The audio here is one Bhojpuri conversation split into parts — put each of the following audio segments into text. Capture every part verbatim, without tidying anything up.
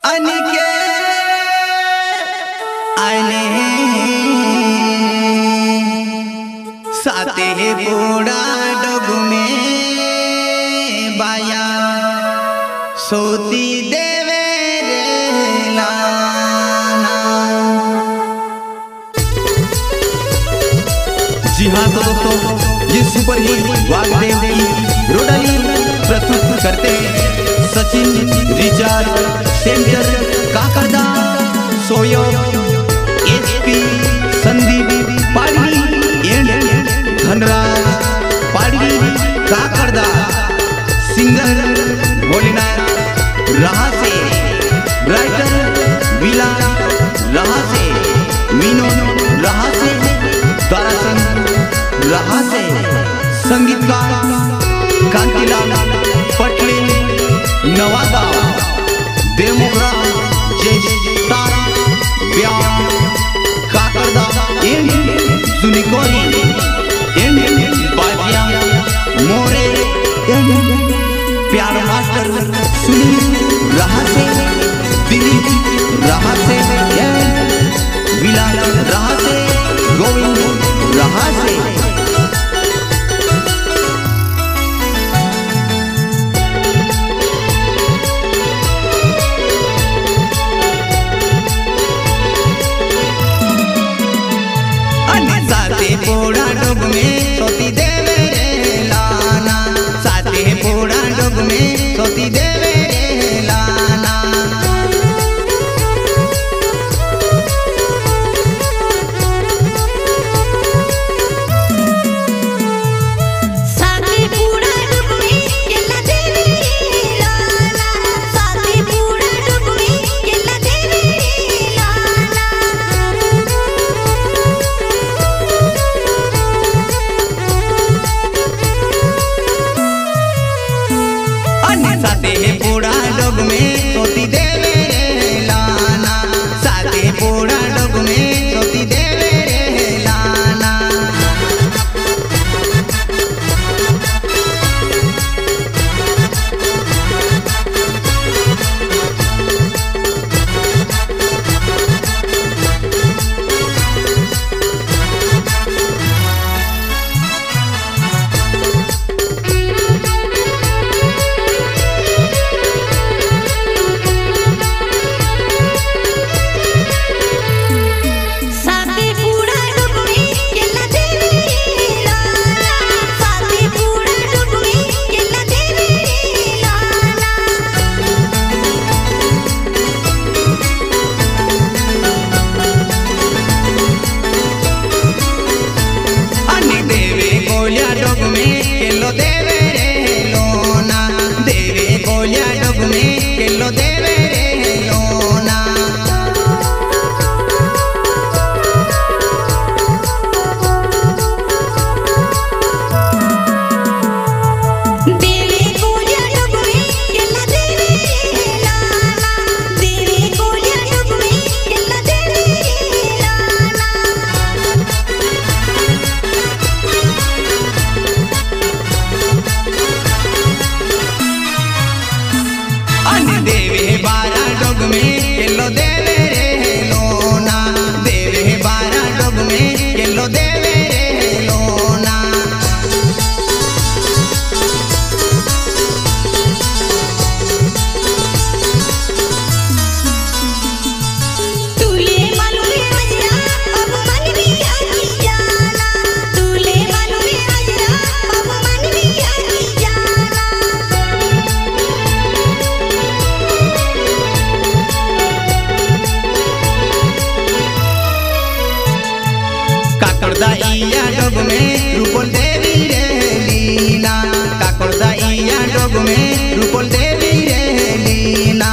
अनिके आने साते बूढ़ा डग में बाया सोती देवे रे लाना। जी हाँ तो दोस्तों, ये सुपर हिट वागदेव की रोडाली प्रस्तुत करते हैं सचिन रिचार्ड सेंटर काकरदा सोयो HP Sandeep Padgi and Dhanraj Padgi Kakarda singer Bholenath रहा से राइटर विला रहा से मीनो रहा से ताराचंद रहा से संगीतकार कांतिलाल पटले नवादा देवमुगरा जयतार ब्याह काकरदा एंड सुनिकोरी एंड बाजिया मोरे एंड प्यार मास्टर सुनील रहा से दिलीप रहा से विलाल रहा से गोविंद रहा से। पोड़ा डोग में सोती देवे रे लाना, साथे पोड़ा डोग में सोती देवे रे लाना। साथे पोड़ा डोग में केला देवे रे लाना, साथे पोड़ा डोग में केला देवे रे लाना। साथे पोड़ा डोग में सोती देवे रे लाना, साथे पोड़ा डोग में सोती देवे रे लाना। काकरदा डोग में रूपल देवी रे लीना, काकरदा डोग में रूपल देवी रे लीना।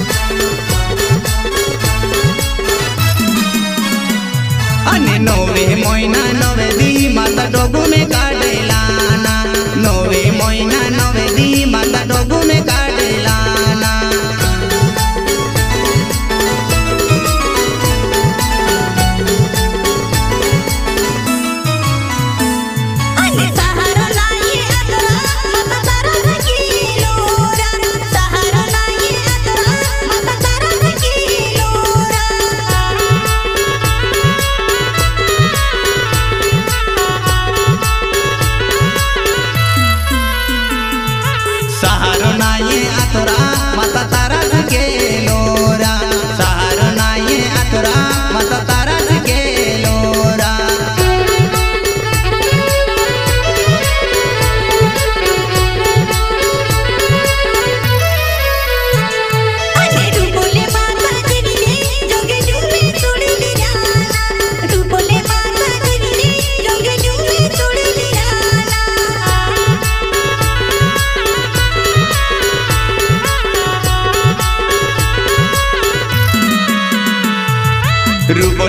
नौवे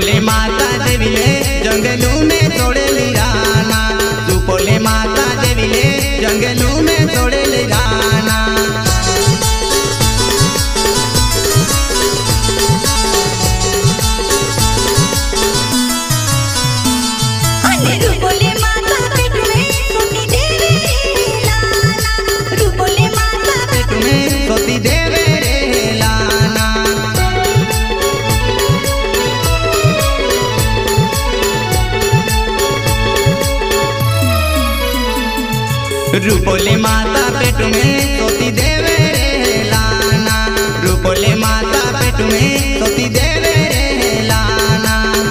रुपोले माता देवीले जंगलू में सोडेली राना रुपोले माता देवीले जंगलू में सोडेली राना रुपोले माता पेट में सोती देवे रे लाना रुपोले माता पेट में सोती देवे रे लाना रुपोले माता पेट में सोती देवे रे लाना रुपोले माता पेट में सोती देवे रे लाना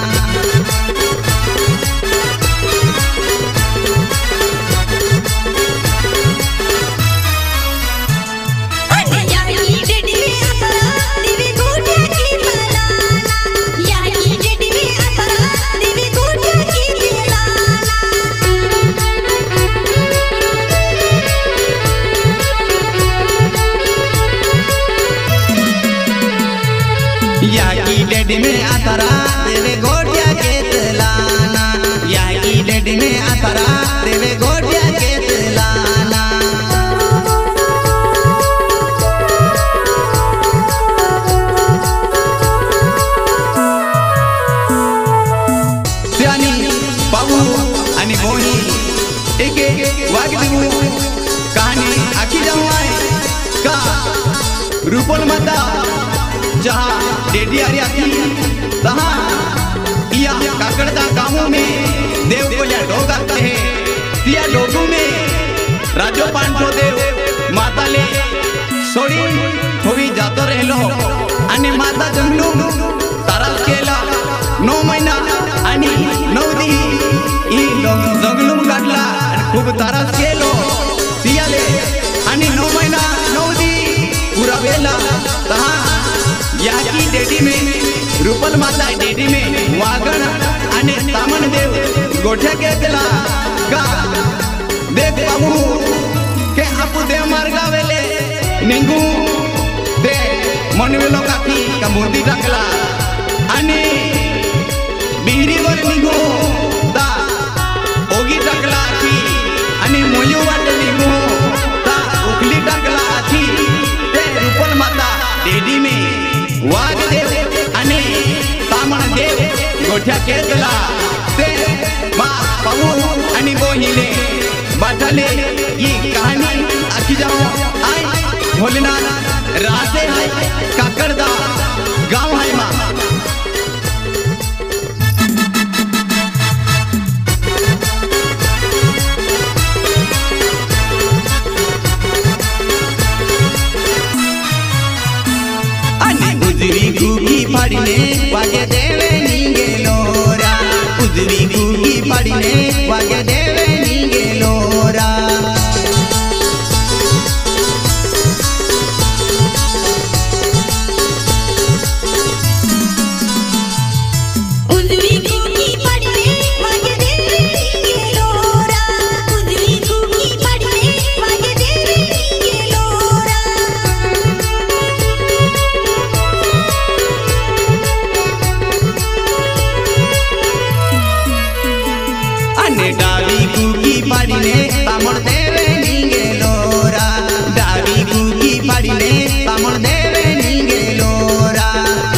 या की डेडी में आतारा देवे गोटिया के तलाना या की डेडी में आतारा देवे गोटिया के तलाना सियानी बाबू आणि बोही एक एक वागदिमू कहानी आखी जाऊं आए का रुपोल माता जहाँ डेडी आरी आती तहाँ या काकड़दा गांवों में देव को या डोग आते हैं तिया लोगों में राजो पांचो देव माता ले सोड़ी होवी जातो रहलो आणि माता जंगलू तारास केला नौ महीना आणि नौ दी ई जंगलू काढला खूप तारास केलो तिया ले आणि नौ महीना नौ दी पूरा वेला तहाँ याकी डेडी में रुपल माता डेडी में वागण आणि तामन देव गोठ्या घेतला का देख बाबू के आपू देव मार्गावेले निंगू ते मनवेलो काकी का मूर्ती टाकला आणि बिहरीवर निंगू ता ओगी टाकला की आणि मोयू वाट निंगू ता उखली टाकला आची ते रुपल माता डेडी में वाग देव आणि तामण देव गोठ्या केतला ते मा पाऊ आणि बोहिले बाटले ही कहानी आखी जाओ आय भोलेनाथ रासे है काकड़दा गांव है मां उजवी गुगी फाड़ीने वागे देवे नींगे लोरा उजवी गुगी फाड़ीने वागे देवे नींगे लोरा उजवी गुगी फाड़ीने वागे देवे नींगे लोरा उजवी गुगी फाड़ीने वागे देवे नींगे लोरा डावी गुगी फाड़ीने तामण देवे नींगे लोरा डावी गुगी फाड़ीने तामण देवे नींगे लोरा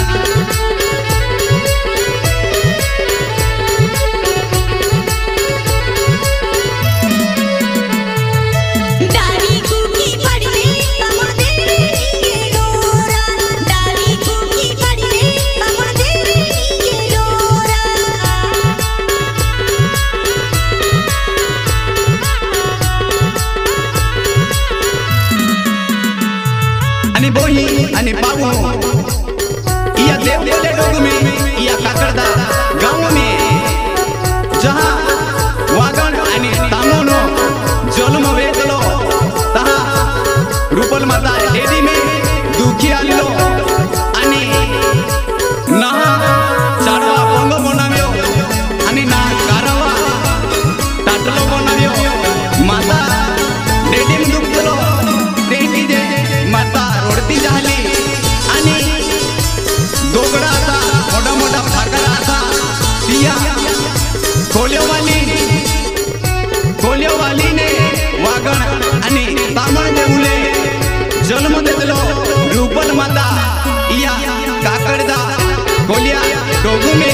डावी गुगी फाड़ीने तामण देवे नींगे लोरा डावी गुगी फाड़ीने तामण देवे नींगे लोरा आणि बोही आणि बाबू या देवले डोग में या काकड़दा गांव में जहाँ वागण आणि तामनो जन्म वेतलो तहाँ रुपल माता डेडी में दुखी आलो आणि ना चाडवा पंग बनाव्यो आणि ना कारवा टाटलो बनाव्यो माता डेडी में दुखलो डेडी जे माता रोडती झाली आणि कोल्या वाली ने वागण आणि तामण देऊले जन्म देतलो रूपल माता या काकडदा कोल्या डोगुने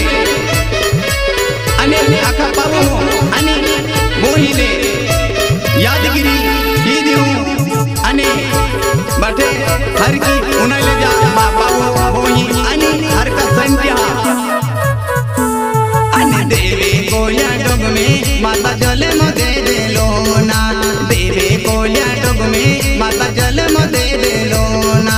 आणि आखा पाऊ आणि मोहिले यादगिरी ही देऊ आणि बाटे हर की उन्हाळे जा पाऊ मोही आणि हर का संध्या आणि देवे कोल्या डोग में माता जन्म दे देलो ना देवे कोल्या डोग में माता जन्म दे देलो ना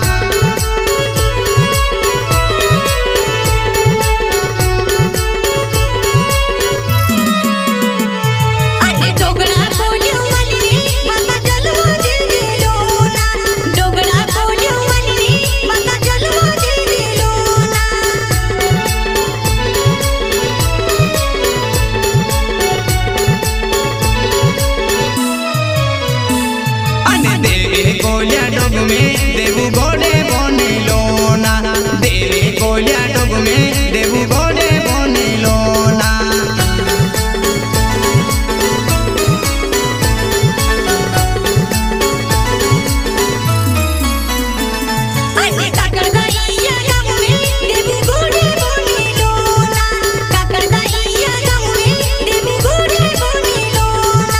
कोल्या डोग में देवू गोडे बने लोना देवे कोल्या डोग में देवू गोडे बने लोना अने काकडगाईया गाव में देवू गोडे बने लोना काकडगाईया गाव में देवू गोडे बने लोना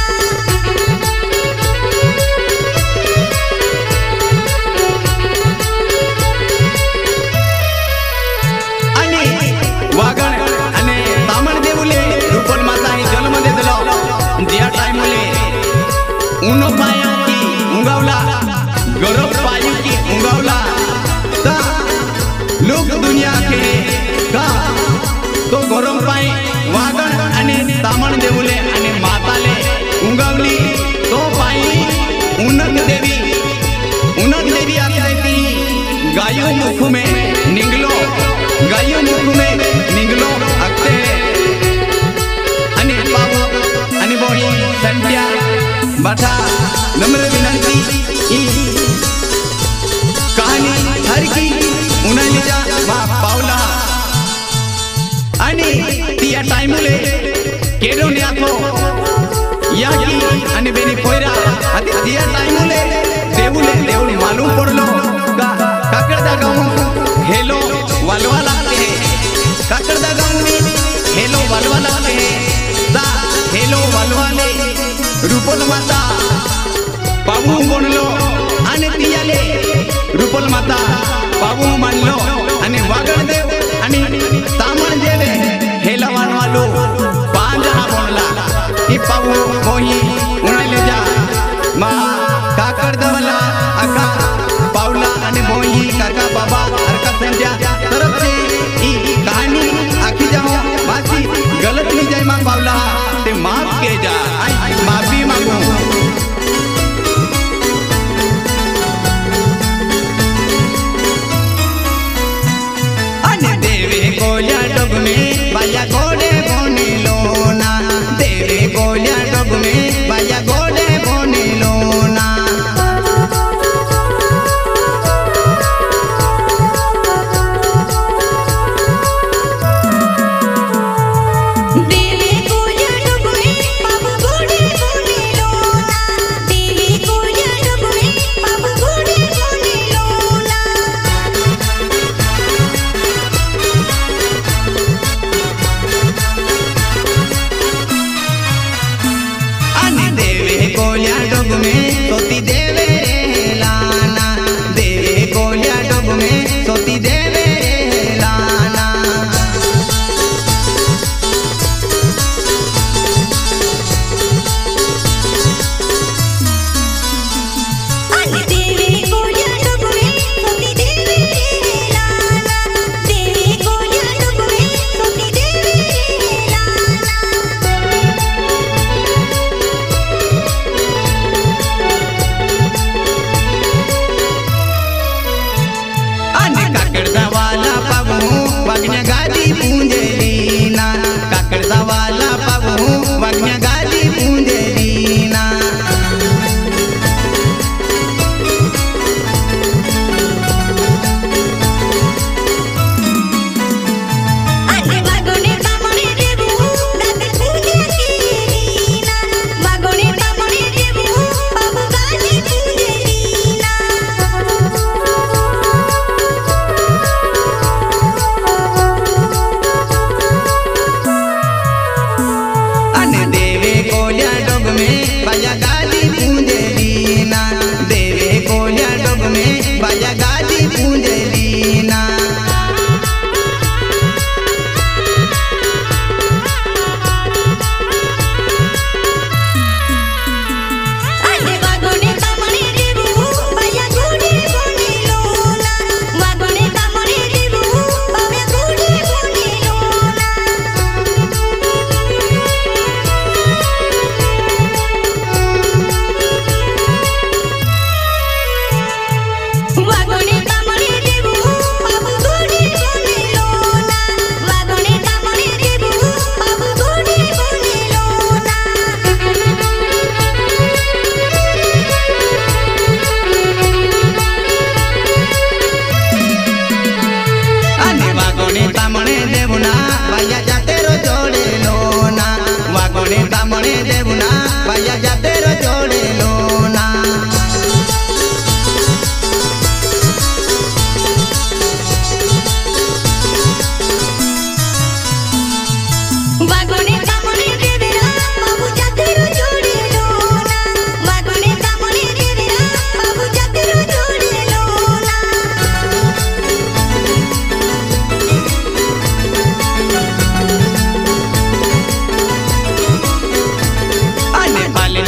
वागण आणि तामण देऊले रूपल माता ही जन्म देतलो ज्या टाइमले उनो पाया की उंगावला गौरव पायू की उंगावला ता लोक दुनिया के का तो गौरव पाय वागण आणि तामण देऊले आणि माताले उंगावली तो पायी उन्नत देवी उन्नत देवी आके देती गायो मुख में निगलो गायो मुख में निगलो अगते आणि पाऊ आणि बोही संत्या बठा नम्र विनंती ई कहानी हर की उन्हाळी जा मा पावला आणि तिया टाइमले केडो न्याथो या की आणि बेनी पोयरा आती तिया टाइमले देवुले देवुले मालूम पडलो का काकडदा गाव हेलो वालवा लागते हैं काकडदा गांव में हेलो वालवा लागते हैं दा हेलो वालवाले रूपल माता पाबू बनलो आणि तियाले रूपल माता पाबू मानलो आणि वागण देव आणि तामण देवे हेला वानवालो पांच हा बनला ती पाबू मोही उणाले जा मा काकडदावाला आका पावला आणि मोही काका बाबा हरका संध्या तरफ से ई कहानी आखी जाओ बाकी गलत नहीं जाए मां बावला ते माफ के जा आई माफी मांगू अने देवे कोल्या डोग में बाया गोडे बने लोना देवे कोल्या डोग में बाया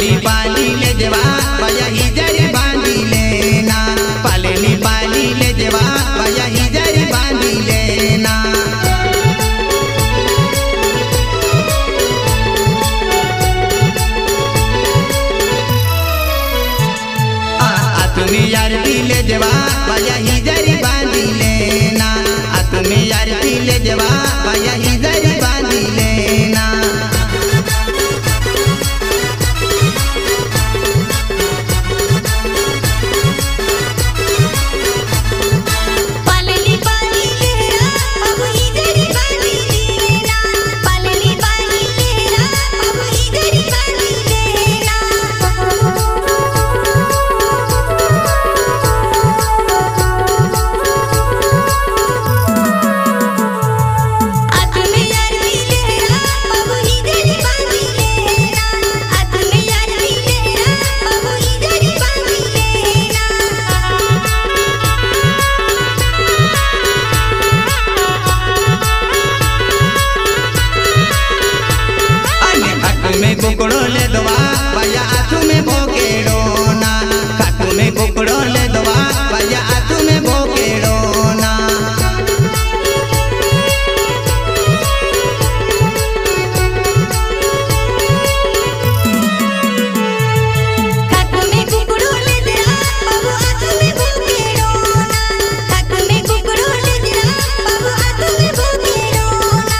पालेली पाली ले देवा बाया ही जरी बांधी लेना पालेली पाली ले देवा बाया ही जरी बांधी लेना तुम्हें यार दिले जवा बाया ही जरी बांधी लेना आ तुम्हें यार दिले जवा बाया ही जरी बांधी लेना पालेली पाली लेरा बाबू ही जरी बांधी लेना पालेली पाली लेरा बाबू ही जरी बांधी लेना में कुकड़ो ले दवा बाया आँखों में भोकेड़ो ना खाटू में कुकड़ो ले दवा बाया आँखों में भोकेड़ो ना खाटू में कुकड़ो ले दरा बाबू आँखों में भोकेड़ो ना खाटू में कुकड़ो ले दरा बाबू आँखों में भोकेड़ो ना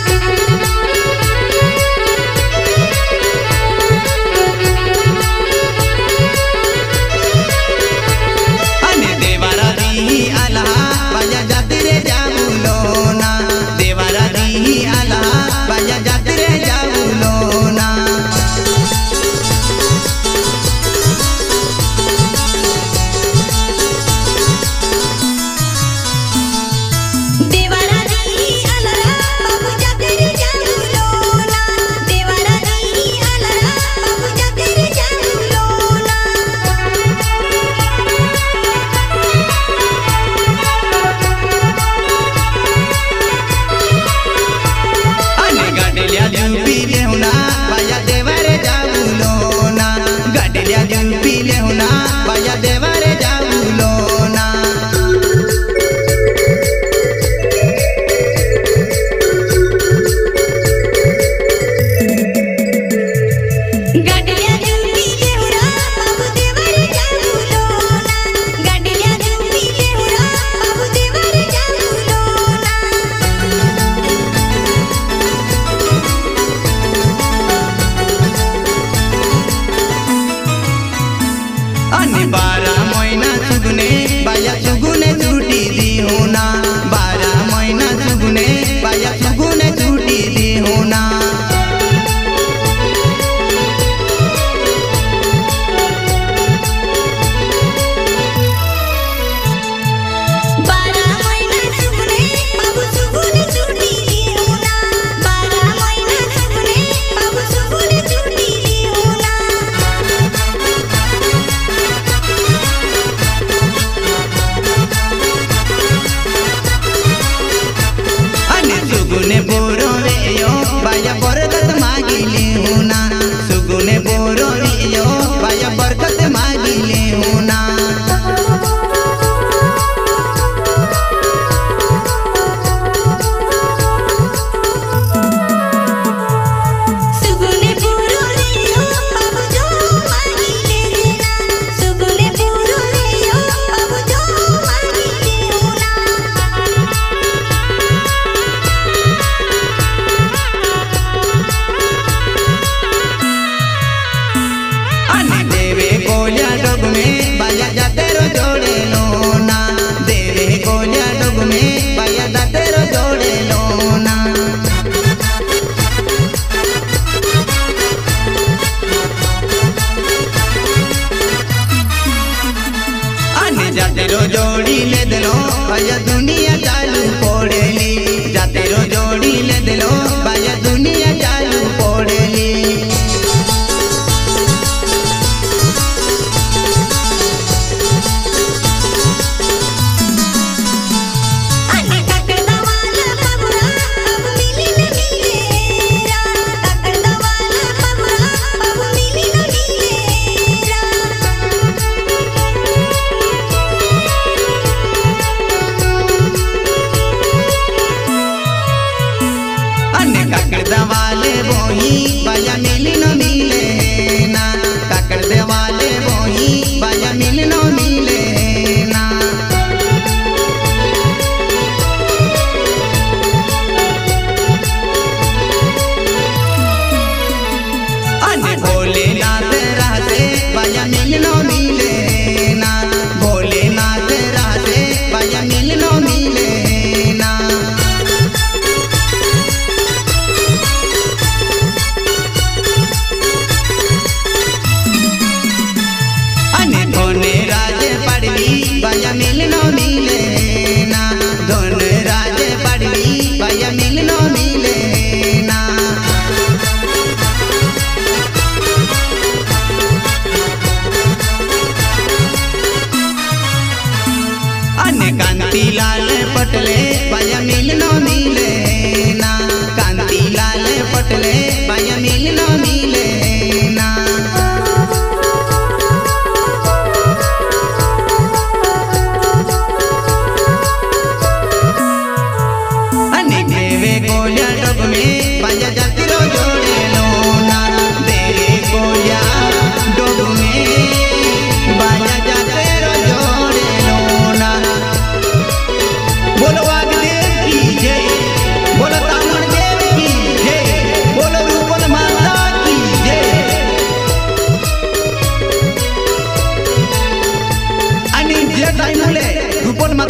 बारह महीना सुगुने बाया सुगुने छुट्टी दी होना बारह महीना सुगुने बाया सुगुने छुट्टी दी होना बारह महीना सुगुने बाबू सुगुने छुट्टी दी होना बारह महीना सुगुने बाबू सुगुने छुट्टी दी होना सुगुने बोरो रे यो बाया बरकत मांगिले होना सुगुने बोरो रे यो बाया बरकत मांगिले होना सुगुने पूरो रे यो बाबू जो मांगिले होना सुगुने पूरो रे यो बाबू जो मांगिले होना देवे गोलिया डोग में बाया जाते रो जोड़े लोना देवे गोलिया डोग में बाया जाते रो जोड़े लोना आने जाते रो जोड़ी ले दलो बाया दुनिया चालू पड़ेली जाते रो जोड़ी ले दलो बाया दुनिया चालू पड़ेली बाबू मिली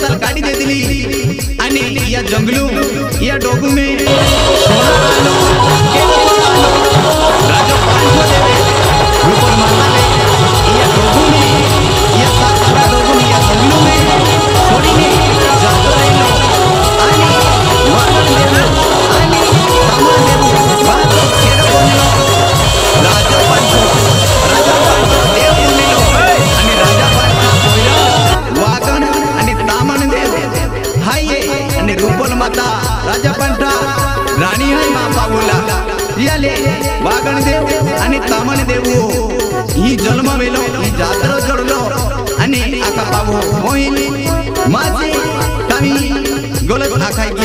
साल काढी देतली आणि या जंगलू या डोगू में सोना आलो राजा पांचो देवे रूपन माता ने या डोगू में या सात साला डोगू या जंगलू में सोनी ने जातो रहेलो आणि वागण देव आणि सामान देव बात केडो बोललो राजा पांचो राजा पांचो देव बोललो आणि राजा पांचो कोयला वागण आणि तामन देव हाय आणि रूपन माता राजा पांठा राणी हाय मा पावला याले वागण देव आणि तामन देव ही जन्म वेलो ही जात्रा जोडलो आणि आका पावो मोहिनी माझे कामी गोलक आखाय